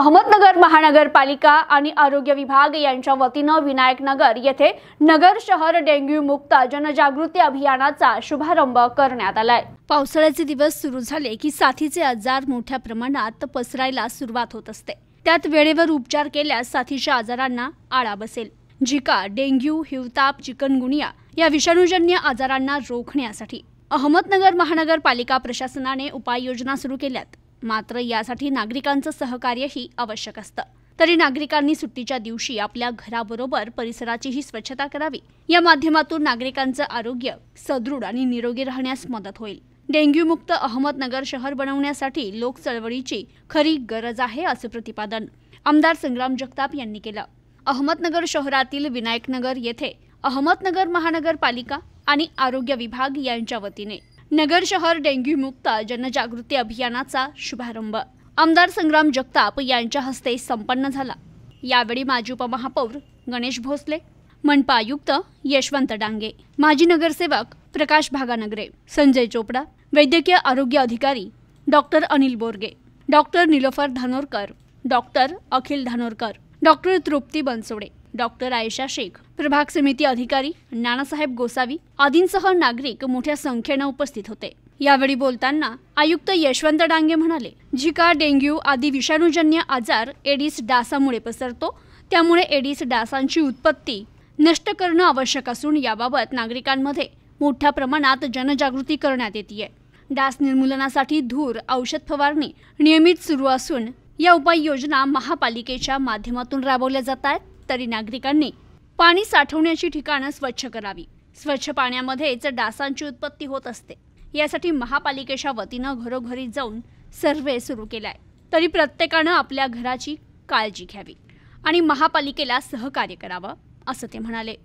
अहमदनगर महानगरपालिका आणि आरोग्य विभाग यांच्या वतीने विनायकनगर येथे नगर शहर डेंग्यू मुक्त जनजागृती अभियानाचा शुभारंभ करण्यात आलाय। पावसाळ्याचे दिवस सुरू झाले की साथीचे आजार मोठ्या प्रमाणात पसरायला सुरुवात होत असते। त्यात वेळेवर उपचार केल्यास साथीच्या आजारांना आळा बसेल। झिका, डेंग्यू, हिवताप, चिकनगुनिया या विषाणूजन्य आजारांना रोखण्यासाठी अहमदनगर महानगरपालिका प्रशासनाने उपाययोजना सुरू केल्यात। मात्र यासाठी नागरिकांचं सहकार्यही आवश्यक असतं। तरी नागरिकांनी सुट्टीच्या दिवशी आपल्या घराबरोबर परिसराचीही स्वच्छता करावी। या माध्यमातून नागरिकांचं आरोग्य सदृढ आणि निरोगी राहण्यास मदत होईल। डेंग्यू मुक्त अहमदनगर शहर बनवण्यासाठी लोक चळवळीची खरी गरज आहे, असे प्रतिपादन आमदार संग्राम जगताप यांनी केलं। अहमदनगर शहरातील विनायकनगर येथे अहमदनगर महानगरपालिका आणि आरोग्य विभाग यांच्या वतीने नगर शहर डेंग्यू मुक्त जनजागृती अभियानाचा शुभारंभ आमदार संग्राम जगताप यांच्या हस्ते संपन्न झाला। यावेळी माजी उपमहापौर गणेश भोसले, मनपा आयुक्त यशवंत डांगे, माजी नगरसेवक प्रकाश भागानगरे, संजय चोपडा, वैद्यकीय आरोग्य अधिकारी doctor Anil Borge, doctor Nilofar Dhanorkar, doctor Akhil Dhanorkar, doctor Trupti Bansode, doctor Ayesha Shaikh, प्रभाग समिती अधिकारी नानासाहेब गोसावी आदींसह नागरिक मोठ्या संख्येने उपस्थित होते। यावेळी बोलताना आयुक्त यशवंत डांगे म्हणाले, झिका, डेंग्यू आदी विषाणूजन्य आजार एडिस डासामुळे पसरतो। त्यामुळे एडिस डासांची उत्पत्ती नष्ट करणं आवश्यक असून याबाबत नागरिकांमध्ये मोठ्या प्रमाणात जनजागृती करण्यात येते। डास निर्मूलनासाठी धूर औषध फवारणी नियमित सुरू असून या उपाययोजना महापालिकेच्या माध्यमातून राबवल्या जात आहेत। तरी नागरिकांनी पाणी साठवण्याची ठिकाणं स्वच्छ करावी। स्वच्छ पाण्यामध्येच डासांची उत्पत्ती होत असते। यासाठी महापालिकेच्या वतीनं घरोघरी जाऊन सर्वे सुरू केलाय। तरी प्रत्येकानं आपल्या घराची काळजी घ्यावी आणि महापालिकेला सहकार्य करावं, असं ते म्हणाले।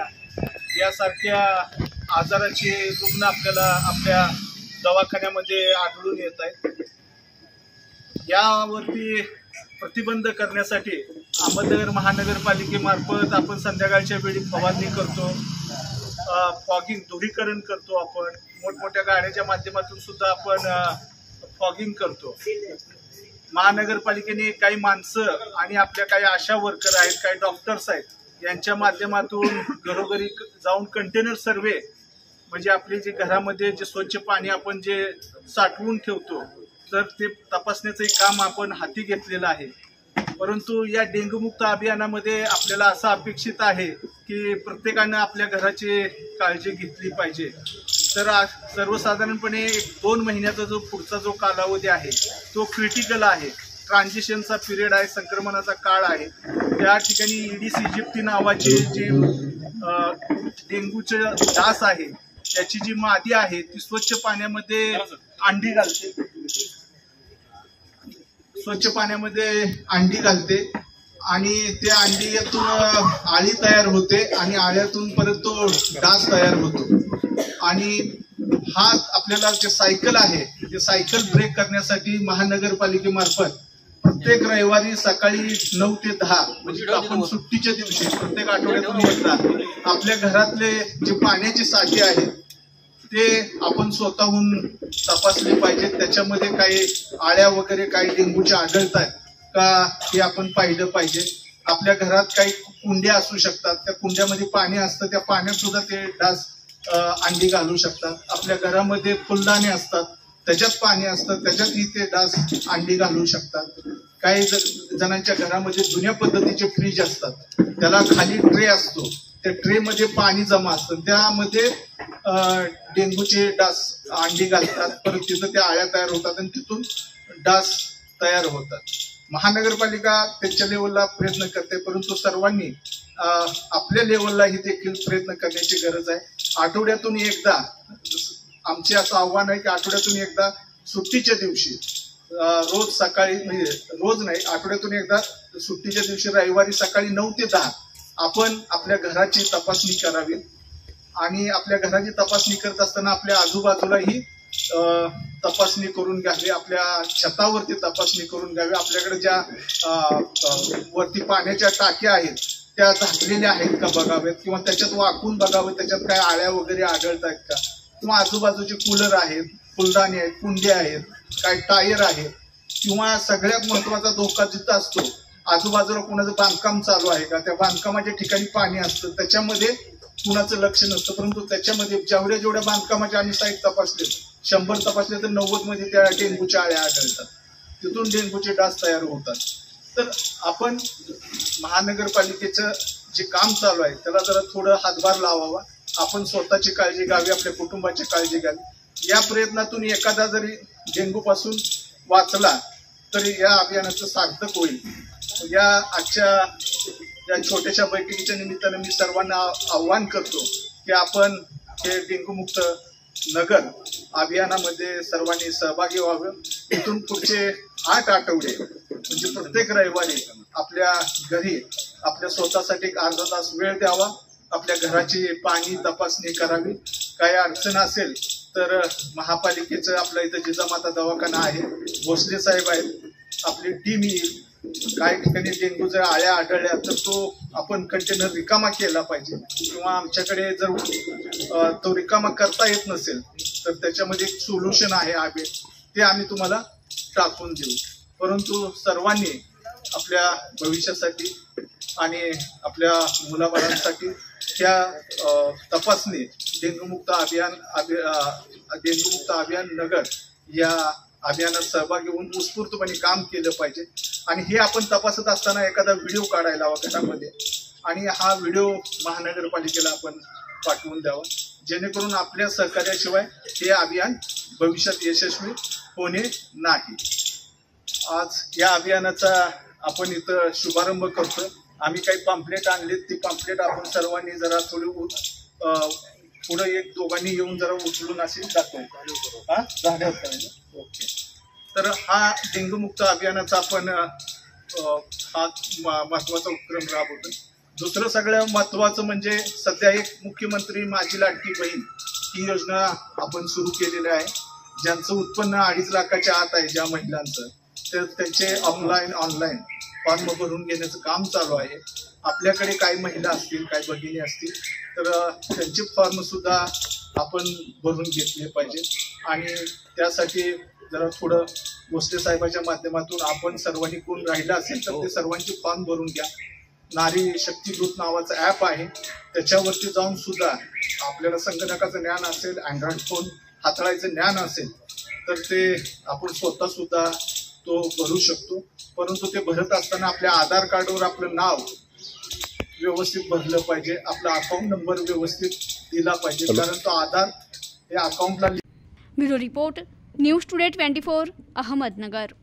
यासारख्या आजाराचे रुग्ण आपल्याला आपल्या दवाखान्यामध्ये आढळून येत आहेत। यावरती प्रतिबंध करण्यासाठी अहमदनगर महानगरपालिकेमार्फत आपण संध्याकाळच्या वेळी फवारणी करतो, फॉगिंग धुळीकरण करतो। आपण मोठमोठ्या गाड्यांच्या माध्यमातून सुद्धा आपण फॉगिंग करतो। महानगरपालिकेने काही माणसं आणि आपल्या काही आशा वर्कर आहेत, काही डॉक्टर्स आहेत, यांच्या माध्यमातून घरोघरी जाऊन कंटेनर सर्वे म्हणजे आपले जे घरामध्ये जे स्वच्छ पाणी आपण जे साठवून ठेवतो तर ते तपासण्याचं काम आपण हाती घेतलेलं आहे। परंतु या डेंग्यू मुक्त अभियानामध्ये आपल्याला असं अपेक्षित आहे की प्रत्येकानं आपल्या घराची काळजी घेतली पाहिजे। तर सर्वसाधारणपणे 2 महिन्याचा जो पुढचा जो कालावधी आहे तो क्रिटिकल आहे, ट्रान्झिशनचा पिरियड आहे, संक्रमणाचा काळ आहे। त्या ठिकाणी ईडिस इजिप्ती नावाचे जे डेंग्यूचे डास आहे त्याची जी मादी आहे ती स्वच्छ पाण्यामध्ये अंडी घालते, स्वच्छ पाण्यामध्ये अंडी घालते आणि त्या अंडीतून आळी तयार होते आणि आळ्यातून परत तो डास तयार होतो। आणि हा आपल्याला जे सायकल आहे ते सायकल ब्रेक करण्यासाठी महानगरपालिकेमार्फत प्रत्येक रविवारी सकाळी 9 ते 10 म्हणजे आपण सुट्टीच्या दिवशी प्रत्येक आठवड्यातून एकदा आपल्या घरातले जे पाण्याची साठी आहेत ते आपण स्वतःहून तपासले पाहिजे। त्याच्यामध्ये काही आळ्या वगैरे काही डेंग्यूच्या आढळत आहेत का हे आपण पाहिलं पाहिजे। आपल्या घरात काही कुंड्या असू शकतात, त्या कुंड्यामध्ये पाणी असतं, त्या पाण्यात सुद्धा ते डास अंडी घालू शकतात। आपल्या घरामध्ये फुलदाणे असतात, त्याच्यात पाणी असतं, त्याच्यातही ते डास अंडी घालू शकतात। काही जणांच्या घरामध्ये जुन्या पद्धतीचे फ्रीज असतात, त्याला खाली ट्रे असतो, त्या ट्रे मध्ये पाणी जमा असतं, त्यामध्ये डेंग्यूचे डास अंडी घालतात, परत तिथं त्या आळ्या तयार होतात आणि तिथून डास तयार होतात। महानगरपालिका त्यांच्या लेवलला प्रयत्न करते, परंतु सर्वांनी आपल्या लेवललाही देखील प्रयत्न करण्याची गरज आहे। आठवड्यातून एकदा आमचे असं आव्हान आहे की आठवड्यातून एकदा सुट्टीच्या दिवशी रोज सकाळी म्हणजे रोज नाही, आठवड्यातून एकदा सुट्टीच्या दिवशी रविवारी सकाळी 9 ते 10 आपण आपल्या घराची तपासणी करावी आणि आपल्या घराची तपासणी करत असताना आपल्या आजूबाजूलाही तपासणी करून घ्यावी, आपल्या छतावरती तपासणी करून घ्यावी। आपल्याकडे ज्या वरती पाण्याच्या टाक्या आहेत त्या झाकलेल्या आहेत का बघाव्यात किंवा त्याच्यात वाकून बघावं त्याच्यात काय आळ्या वगैरे आढळत आहेत का, किंवा आजूबाजूचे कूलर आहेत, फुलदाणे आहेत, कुंड्या आहेत, काय टायर आहेत किंवा सगळ्यात महत्वाचा धोका जिथं असतो, आजूबाजूला कुणाचं बांधकाम चालू आहे का, त्या बांधकामाच्या ठिकाणी पाणी असतं, त्याच्यामध्ये कुणाचं लक्ष नसतं. परंतु त्याच्यामध्ये जेवढ्या बांधकामाच्या आम्ही साईट तपासले, 100 तपासले तर 90 मध्ये त्या डेंग्यूच्या आळ्या आढळतात. तिथून डेंग्यूचे डास तयार होतात. तर आपण महानगरपालिकेचं जे काम चालू आहे त्याला जरा थोडं हातभार लावावा. आपण स्वतःची काळजी घ्यावी, आपल्या कुटुंबाची काळजी घ्यावी. या प्रयत्नातून एखादा जरी डेंग्यू पासून वाचला तरी या अभियानाचं सार्थक होईल. या आजच्या या छोट्याशा बैठकीच्या निमित्तानं मी सर्वांना आव्हान करतो की आपण हे डेंग्यू मुक्त नगर अभियानामध्ये सर्वांनी सहभागी व्हावं. इथून पुढचे 8 आठवडे म्हणजे प्रत्येक रविवारी आपल्या घरी आपल्या स्वतःसाठी एक अर्धा तास वेळ द्यावा. आपल्या घराची पाणी तपासणी करावी. काही अडचण असेल तर महापालिकेचं आपल्या इथं जिजामाता दवाखाना आहे, भोसले साहेब आहेत, आपली टीम येईल. काही ठिकाणी डेंग्यू जर आळ्या आढळल्या तर तो आपण कंटेनर रिकामा केला पाहिजे, किंवा आमच्याकडे जर तो रिकामा करता येत नसेल तर त्याच्यामध्ये एक सोल्युशन आहे ते आम्ही तुम्हाला टाकून देऊ. परंतु सर्वांनी आपल्या भविष्यासाठी आणि आपल्या मुलाबाळांसाठी त्या तपासणी डेंग्यूमुक्त अभियान नगर या अभियानात सहभागी होऊन उत्स्फूर्तपणे काम केलं पाहिजे. आणि हे आपण तपासत असताना एखादा व्हिडिओ काढायला हवा गटामध्ये, आणि हा व्हिडिओ महानगरपालिकेला आपण पाठवून द्यावा, जेणेकरून आपल्या सहकार्याशिवाय हे अभियान भविष्यात यशस्वी होणे नाही. आज या अभियानाचा आपण इथं शुभारंभ करतो. आम्ही काही पॅम्पलेट आणले, ती पॅम्पलेट आपण सर्वांनी जरा थोडी पुढे 1-2 येऊन जरा उचलून असे दाखवू. ओके. तर हा डेंग्यू मुक्त अभियानाचा आपण हा महत्वाचा उपक्रम राबवतो. दुसरं सगळ्यात महत्वाचं म्हणजे सध्या एक मुख्यमंत्री माझी लाडकी बहीण ही योजना आपण सुरू केलेली आहे. ज्यांचं उत्पन्न 2.5 लाखाच्या आत आहे, ज्या महिलांचं, तर त्यांचे ऑनलाईन फॉर्म भरून घेण्याचं काम चालू आहे. आपल्याकडे काही महिला असतील, काही भगिनी असतील तर त्यांचे फॉर्म सुद्धा आपण भरून घेतले पाहिजे. आणि त्यासाठी जरा थोडं भोसले साहेबांच्या माध्यमातून आपण सर्वांनी कोण राहिला असेल तर ते सर्वांचे फॉर्म भरून घ्या. नारी शक्ती दूत नावाचं ॲप आहे, त्याच्यावरती जाऊन सुद्धा आपल्याला संगणकाचं ज्ञान असेल, अँड्रॉइड फोन हाताळायचं ज्ञान असेल तर ते आपण स्वतः सुद्धा तो भरू शकतो. परंतु ते भरत असताना आपल्या आधार कार्डवर आपलं नाव व्यवस्थित भरलं पाहिजे, आपला अकाउंट नंबर व्यवस्थित दिला पाहिजे, कारण तो आधार या अकाउंटला. Bureau report, news today 24, Ahmednagar.